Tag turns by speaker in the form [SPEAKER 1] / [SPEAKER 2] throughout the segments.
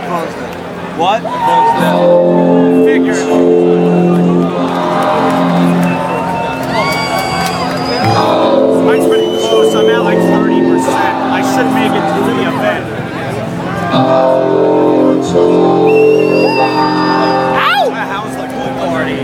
[SPEAKER 1] closed it.
[SPEAKER 2] What?
[SPEAKER 1] Closed it.
[SPEAKER 2] Figured. Mine's pretty close. I'm at like 30%. I should make it to the event. Ow! How's the pool party?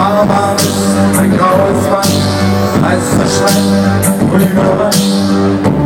[SPEAKER 3] I know it's fun, I such like, what do you know?